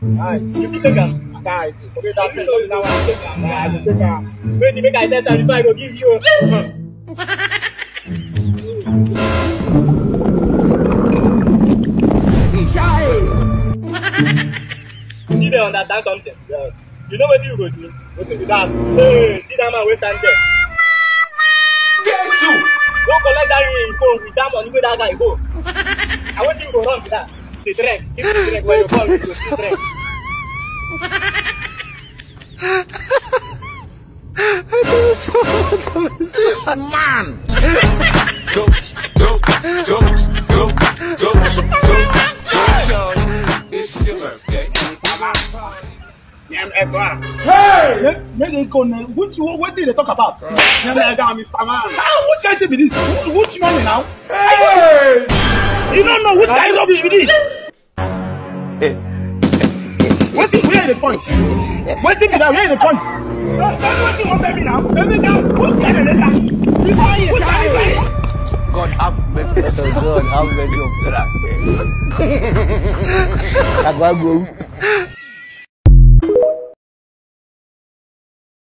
Alright, you take am. Guys, forget that thing. Now I take am. I will take am. Wait, make I tell you before I go give you. You dey understand something? Yes. You know what you go do? What you do that? Hey, see that man wey stand there. Jesus! Go collect that ring phone with that money where that guy go. I want you to go run with that. The drink. Keep the drink where you fall, you go see drink. This man! It's your birthday. Hey! Make it go now. What did they talk about? Mr. Man. What kind of be this? Which money now? Hey! You don't know which kind of rubbish be this? Where are the point? Where are the point? What you want me now? What kind of letter? God have mercy. God have mercy on that.